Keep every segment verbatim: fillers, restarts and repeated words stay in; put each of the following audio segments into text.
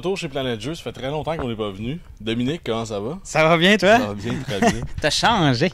retour chez Planète Jeux, ça fait très longtemps qu'on n'est pas venu. Dominique, comment ça va? Ça va bien, toi? Ça va bien, très bien. T'as changé.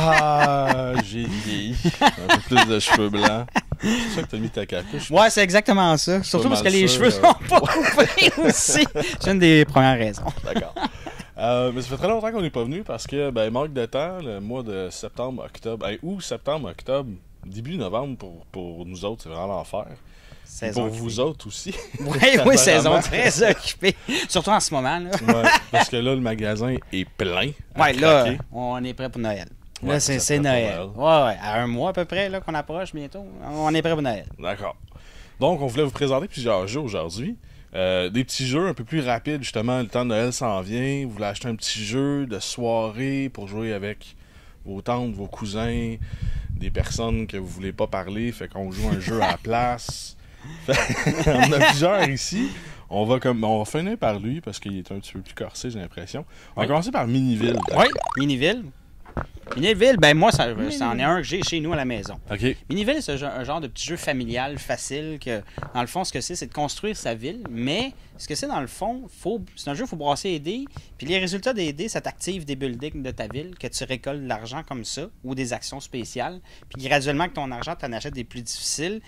Ah, j'ai vieilli. Un peu plus de cheveux blancs. C'est ça que t'as mis ta capuche. Ouais, c'est exactement ça. Surtout parce que les sûr, cheveux euh... sont pas coupés aussi. C'est une des premières raisons. D'accord. Euh, mais ça fait très longtemps qu'on n'est pas venu parce que, ben, manque de temps, le mois de septembre, octobre, hey, août, septembre, octobre, début novembre pour, pour nous autres, c'est vraiment l'enfer. Saison pour occupée. vous autres aussi. Oui, oui, saison très occupée. Surtout en ce moment. Là. Ouais, parce que là, le magasin est plein. Ouais, là, on est prêt pour Noël. Là, Ouais, c'est, c'est Noël. Noël. Ouais, ouais, à un mois à peu près là, qu'on approche bientôt. On est prêt pour Noël. D'accord. Donc, on voulait vous présenter plusieurs jeux aujourd'hui. Euh, des petits jeux un peu plus rapides, justement, le temps de Noël s'en vient. Vous voulez acheter un petit jeu de soirée pour jouer avec vos tantes, vos cousins, des personnes que vous voulez pas parler, fait qu'on joue un jeu à la place. On en a plusieurs ici. On va comme on va finir par lui parce qu'il est un petit peu plus corsé, j'ai l'impression. On va oui. commencer par Miniville. Oui, Miniville. Miniville, ben moi, ça, c'en est un que j'ai chez nous à la maison. Okay. Miniville, c'est un genre de petit jeu familial, facile, que dans le fond, ce que c'est, c'est de construire sa ville, mais ce que c'est dans le fond, faut, c'est un jeu où il faut brasser les dés, puis les résultats des dés, ça t'active des buildings de ta ville, que tu récoltes de l'argent comme ça, ou des actions spéciales, puis graduellement, avec ton argent, tu en achètes des plus difficiles,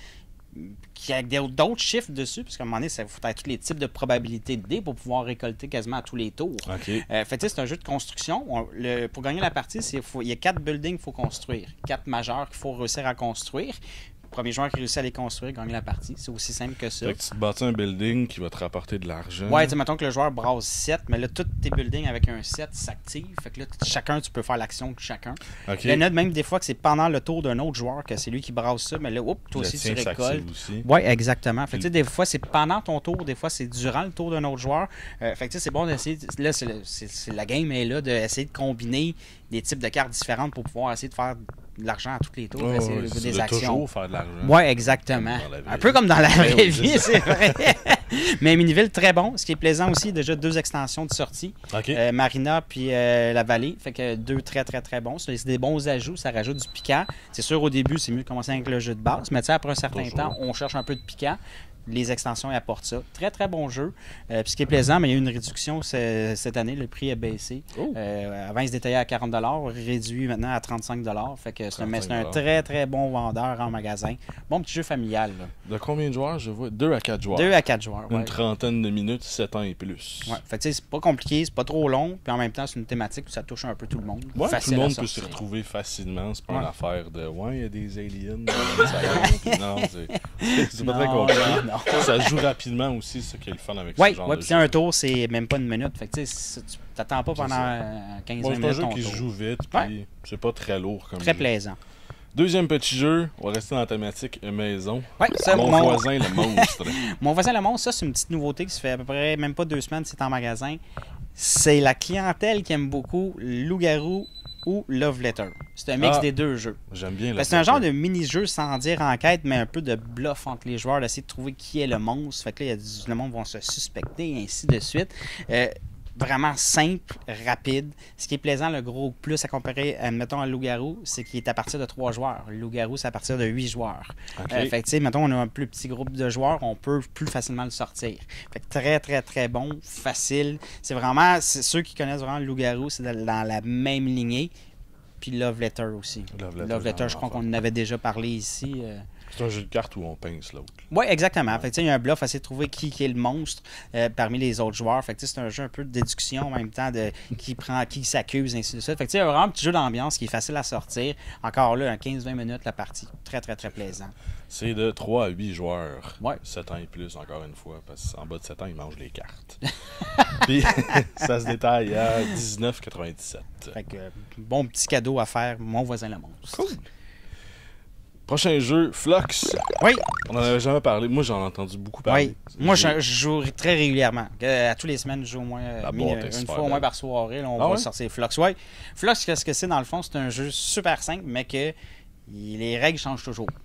qui avec d'autres chiffres dessus, parce qu'à un moment donné, il faut avoir tous les types de probabilités de dés pour pouvoir récolter quasiment à tous les tours. Okay. Euh, fait, c'est un jeu de construction. On, le, pour gagner la partie, c'est, faut, il y a quatre buildings qu'il faut construire. Quatre majeurs qu'il faut réussir à construire. Le premier joueur qui réussit à les construire gagne la partie. C'est aussi simple que ça. Fait que tu te bâtis un building qui va te rapporter de l'argent. Ouais, tu sais, mettons que le joueur brasse sept, mais là, tous tes buildings avec un sept s'activent. Fait que là, chacun, tu peux faire l'action de chacun. Okay. Il y en a même des fois que c'est pendant le tour d'un autre joueur que c'est lui qui brasse ça, mais là, oups, toi aussi, tu récoltes. Oui, exactement. Fait que, tu sais, des fois, c'est pendant ton tour, des fois, c'est durant le tour d'un autre joueur. Euh, fait que, tu sais, c'est bon d'essayer. Là, c'est, le, c'est, c'est la game est là d'essayer de combiner des types de cartes différentes pour pouvoir essayer de faire de l'argent à tous les tours, oh, essayer ouais, de des de actions. Toujours faire de l'argent. Oui, exactement. Un peu comme dans la vraie oui, vie, c'est vrai. Mais Miniville, très bon. Ce qui est plaisant aussi, déjà deux extensions de sortie. Okay. Euh, Marina puis euh, La Vallée. Fait que deux très, très, très bons. C'est des bons ajouts. Ça rajoute du piquant. C'est sûr, au début, c'est mieux de commencer avec le jeu de base. Mais tu sais, après un certain toujours. temps, on cherche un peu de piquant. Les extensions apportent ça. Très, très bon jeu. Euh, puis ce qui est plaisant, mais il y a eu une réduction cette année. Le prix a baissé. Oh. Euh, avant, il se détaillait à quarante dollars, réduit maintenant à trente-cinq dollars. Fait que c'est un, c'est un très, très bon vendeur en magasin. Bon petit jeu familial. Là. De combien de joueurs, je vois? deux à quatre joueurs. deux à quatre joueurs, Une ouais. trentaine de minutes, sept ans et plus. Ouais. Fait que c'est pas compliqué, c'est pas trop long. Puis en même temps, c'est une thématique où ça touche un peu tout le monde. Ouais, Facile tout le monde peut s'y retrouver facilement. C'est pas ouais. une affaire de « ouais, il y a des aliens dans le salon. » Puis non, c'est, c'est pas très compliqué. Non, non. Ça se joue rapidement aussi, c'est ça qui est le fun avec ouais, ce genre ouais, de jeu. Puis un tour, c'est même pas une minute. Fait que tu sais, tu t'attends pas pendant quinze vingt minutes. C'est un jeu qui tour. se joue vite, puis ouais. c'est pas très lourd comme Très jeu. plaisant. Deuxième petit jeu, on va rester dans la thématique maison. Ouais, ça, mon, mon voisin le monstre. Mon voisin le monstre, ça c'est une petite nouveauté qui se fait à peu près même pas deux semaines, c'est en magasin. C'est la clientèle qui aime beaucoup Loup-garou ou Love Letter. C'est un mix ah, des deux jeux. J'aime bien. Ben, c'est un genre de mini-jeu sans dire enquête, mais un peu de bluff entre les joueurs, d'essayer de trouver qui est le monstre. Fait que là, y a du, le monde va se suspecter, et ainsi de suite. Euh, Vraiment simple, rapide. Ce qui est plaisant, le gros plus à comparer, mettons, à Loup-garou, c'est qu'il est à partir de trois joueurs. Loup-garou, c'est à partir de huit joueurs. Okay. Euh, fait que, tu sais, mettons, on a un plus petit groupe de joueurs, on peut plus facilement le sortir. Fait que très, très, très bon, facile. C'est vraiment, c'est, ceux qui connaissent vraiment le Loup-garou, c'est dans, dans la même lignée. Puis Love Letter aussi. Love Letter, Love Letter je crois qu'on en avait déjà parlé ici. Euh... C'est un jeu de cartes où on pince l'autre. Oui, exactement. Fait que, il y a un bluff à essayer de trouver qui, qui est le monstre euh, parmi les autres joueurs. Fait que, c'est un jeu un peu de déduction en même temps de qui prend, qui s'accuse, ainsi de suite. Fait que, il y a vraiment un petit jeu d'ambiance qui est facile à sortir. Encore là, en quinze vingt minutes, la partie. Très, très, très plaisant. C'est de trois à huit joueurs. Ouais. sept ans et plus, encore une fois. Parce qu'en bas de sept ans, ils mangent les cartes. Puis, ça se détaille à dix-neuf quatre-vingt-dix-sept. Fait que, bon petit cadeau à faire, mon voisin le monstre. Cool. Prochain jeu, Fluxx. Oui. On n'en avait jamais parlé. Moi, j'en ai entendu beaucoup parler. Oui. Moi, je, je joue très régulièrement. À tous les semaines, je joue au moins mi, une fois au moins par soirée. Là, on ah va ouais? sortir Fluxx. Oui. Fluxx, qu'est-ce que c'est dans le fond? C'est un jeu super simple, mais que les règles changent toujours.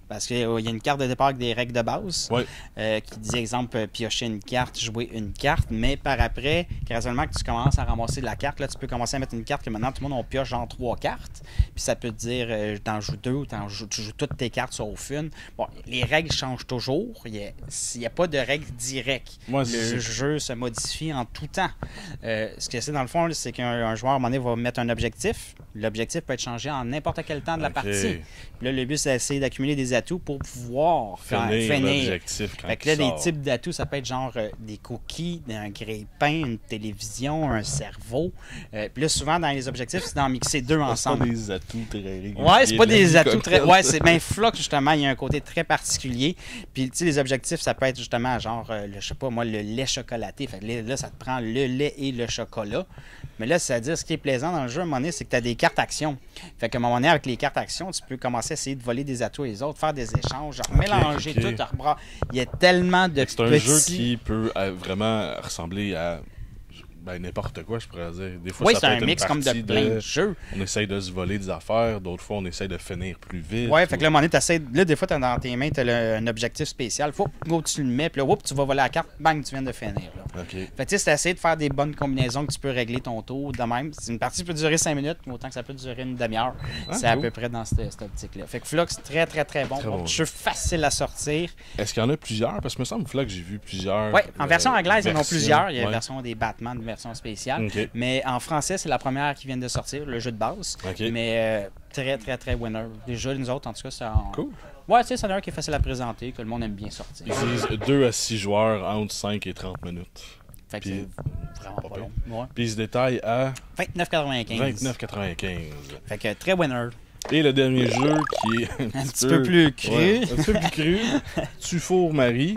Parce qu'il y a une carte de départ avec des règles de base Ouais. euh, qui dit, exemple, euh, piocher une carte, jouer une carte, mais par après, graduellement que tu commences à ramasser de la carte, là, tu peux commencer à mettre une carte que maintenant tout le monde on pioche genre trois cartes, puis ça peut te dire, euh, t'en joues deux ou t'en joues, tu joues toutes tes cartes sauf une. Bon, les règles changent toujours, il n'y a, a pas de règles directes. Ouais, Le jeu se modifie en tout temps. Euh, ce que c'est dans le fond, c'est qu'un un joueur à un moment donné va mettre un objectif. L'objectif peut être changé en n'importe quel temps de la Ok. partie. Puis là, le but, c'est d'essayer d'accumuler des atouts pour pouvoir faire Finir finir. l'objectif quand Fait que il là, des sort. types d'atouts, ça peut être genre euh, des cookies, un grille-pain, une télévision, un cerveau. Euh, puis là, souvent, dans les objectifs, c'est d'en mixer deux C'est pas ensemble. des atouts très réguliers. Ouais, c'est pas de la des vie atouts comme très. telle. Ouais, c'est bien Flock, justement, il y a un côté très particulier. Puis, tu sais, les objectifs, ça peut être justement genre, euh, le, je sais pas moi, le lait chocolaté. Fait que là, là, ça te prend le lait et le chocolat. Mais là, c'est-à-dire, ce qui est plaisant dans le jeu, à un moment donné, c'est que tu as des cartes actions. Fait qu'à un moment donné, avec les cartes actions, tu peux commencer à essayer de voler des atouts les autres, faire des échanges, genre, mélanger ok. tout, rebras. Il y a tellement de C'est un petits... jeu qui peut euh, vraiment ressembler à ben, n'importe quoi, je pourrais dire. Des fois, Oui, ça c'est peut un être mix une comme de partie plein de jeux. On essaye de se voler des affaires, d'autres fois, on essaye de finir plus vite. Ouais, fait que ou- là, à un moment donné, t'essaies- là, des fois, t'as dans tes mains, tu as un objectif spécial. Faut go, tu le mets, puis là, whoop, tu vas voler la carte, bang, tu viens de finir. Là. Ok. Fait que tu sais, c'est essayer de faire des bonnes combinaisons que tu peux régler ton tour de même. C'est une partie qui peut durer cinq minutes, mais autant que ça peut durer une demi-heure. Ah, c'est à cool. peu près dans cette, cette optique-là. Fait que Flux, très, très, très bon. Très Bon, bon jeu facile à sortir. Est-ce qu'il y en a plusieurs? Parce que me semble que j'ai vu plusieurs. Ouais, en euh, version anglaise, il y en a versions. plusieurs. Il y a une Ouais. version des Batman, une version spéciale. Ok. Mais en français, c'est la première qui vient de sortir, le jeu de base. Ok. Mais euh, très, très, très winner. Déjà, nous autres, en tout cas, c'est en... Cool. Ouais, tu sais, c'est un qui est facile à présenter, que le monde aime bien sortir. Ils disent deux à six joueurs entre cinq et trente minutes. Fait que Puis- c'est vraiment pas pas long. Ouais. Puis ils se détaillent à vingt-neuf quatre-vingt-quinze. vingt-neuf quatre-vingt-quinze. Fait que très winner. Et le dernier jeu qui est un, Un petit peu plus cru. Ouais, un petit peu plus cru. Tu fourres Marie.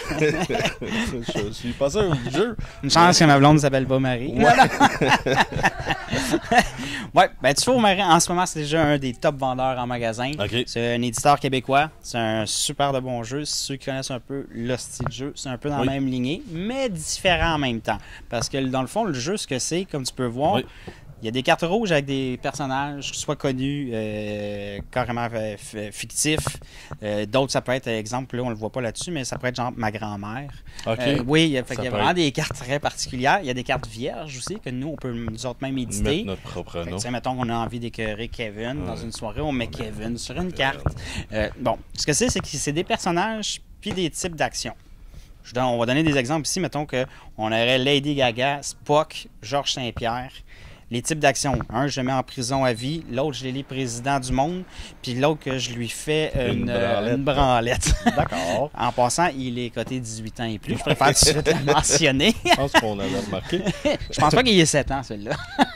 Je suis pas sûr du jeu. Une chance que ma blonde ne s'appelle pas Marie. Ouais. Ouais, ben tu fais Marie, en ce moment, c'est déjà un des top vendeurs en magasin. Ok. C'est un éditeur québécois. C'est un super de bon jeu. Ceux qui connaissent un peu le style de jeu, c'est un peu dans Oui. la même lignée, mais différent en même temps. Parce que dans le fond, le jeu, ce que c'est, comme tu peux voir, Oui. il y a des cartes rouges avec des personnages, soit connus, euh, carrément euh, f- fictifs. Euh, D'autres, ça peut être, exemple, là, on le voit pas là-dessus, mais ça peut être genre ma grand-mère. Ok. Euh, oui, il y a, fait Ça qu'il y a peut vraiment être- des cartes très particulières. Il y a des cartes vierges aussi, que nous, on peut nous autres même éditer. Mettre notre propre Fait que, nom. tu sais, mettons qu'on a envie d'écœurer Kevin dans Ouais. une soirée, on met Kevin sur une carte. Euh, bon, ce que c'est, c'est que c'est des personnages puis des types d'actions. Je donne- on va donner des exemples ici. Mettons qu'on aurait Lady Gaga, Spock, Georges Saint-Pierre. Les types d'actions. Un, je le mets en prison à vie. L'autre, je l'élis président du monde. Puis l'autre, que je lui fais une, Une euh, branlette. une branlette. D'accord. En passant, il est coté dix-huit ans et plus. Je préfère tout de suite le mentionner. Je pense qu'on avait remarqué. Je pense pas qu'il ait sept ans, celui-là.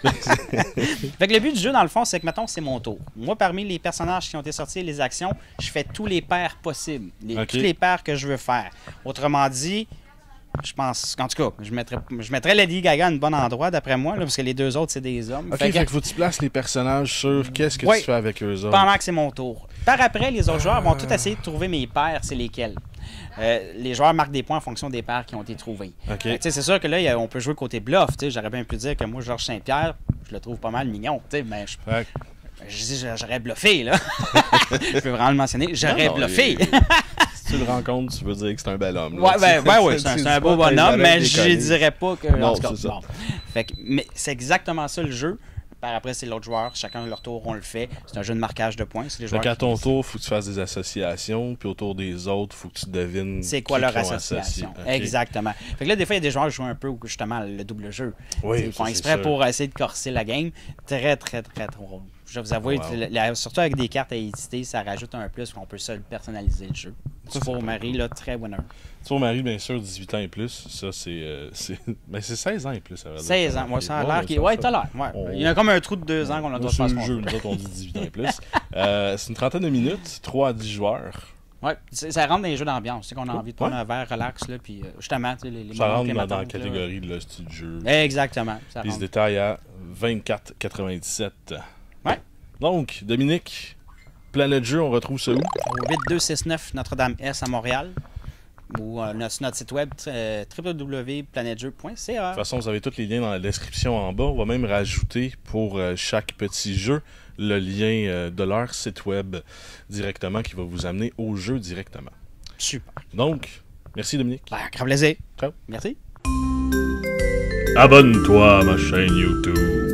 Fait que le but du jeu, dans le fond, c'est que, mettons, c'est mon tour. Moi, parmi les personnages qui ont été sortis, les actions, je fais tous les paires possibles. Les, Ok. Tous les paires que je veux faire. Autrement dit, je pense qu'en tout cas, je mettrais, je mettrais Lady Gaga à un bon endroit, d'après moi, là, parce que les deux autres, c'est des hommes. Ok, Fait que- fait que faut que tu places les personnages sur qu'est-ce que Oui. tu fais avec eux autres. pendant que c'est mon tour. Par après, les autres joueurs vont tout essayer de trouver mes paires, c'est lesquels. Euh, les joueurs marquent des points en fonction des paires qui ont été trouvées. Ok. Fait que, tu sais, c'est sûr que là, il y a- on peut jouer côté bluff. tu sais, J'aurais bien pu dire que moi, Georges Saint-Pierre, je le trouve pas mal mignon. tu sais, Mais je, Fait que- je dis, j'aurais bluffé, là. Je peux vraiment le mentionner. J'aurais Non, non, bluffé. il- Si tu le rencontres, tu veux dire que c'est un bel homme. là. Ouais, ben, ben oui, c'est un, c'est un beau pas bonhomme, tes mais oreilles je décollées. dirais pas que. Non, en tout cas, c'est ça. bon. Fait que, mais c'est exactement ça le jeu. Par après, c'est l'autre joueur. Chacun à leur tour, on le fait. C'est un jeu de marquage de points. C'est les Fait joueurs qu'à qui- ton tour, faut que tu fasses des associations, puis autour des autres, faut que tu devines. C'est quoi qui leur qui ont association. associé. Ok. Exactement. Fait que là, des fois, il y a des joueurs qui jouent un peu justement le double jeu. Oui, Ils font ça, c'est exprès sûr. pour essayer de corser la game. Très, très, très drôle. Je vais vous avouer, Wow. la- la- surtout avec des cartes à éditer, ça rajoute un plus qu'on peut seul personnaliser le jeu. Ça, Tu c'est au pas Marie, là, très winner. Tu vois, Marie, bien sûr, dix-huit ans et plus, ça, c'est. euh, c'est... Ben, c'est seize ans et plus, ça va dire. seize ans, ouais, ça a Ouais, l'air mais qu'il. ça, Ouais, ça- t'as l'air. Ouais. On- Il y a comme un trou de deux ans qu'on a Moi, droit de sur faire le ce jeu, qu'on nous veut. autres, on dit dix-huit ans et plus. Euh, c'est une trentaine de minutes, trois à dix joueurs. Ouais, c'est- ça rentre dans les jeux d'ambiance. C'est qu'on a envie de prendre Ouais. un verre relax, là, puis euh, justement, tu sais, les, les Ça moments rentre dans, climatiques, dans la là. catégorie de le style de jeu. Exactement. Ça Puis il se rentre. détaille à vingt-quatre quatre-vingt-dix-sept. Ouais. Donc, Dominique, Planète Jeu, on retrouve ça où? Au huit deux six neuf Notre-Dame-Est à Montréal. ou euh, sur notre site web euh, w w w point planet jeu point c a. De toute façon, vous avez tous les liens dans la description en bas. On va même rajouter pour euh, chaque petit jeu le lien euh, de leur site web directement qui va vous amener au jeu directement. Super. Donc, merci Dominique. Ben, grand plaisir. Ciao. Merci. Abonne-toi à ma chaîne YouTube.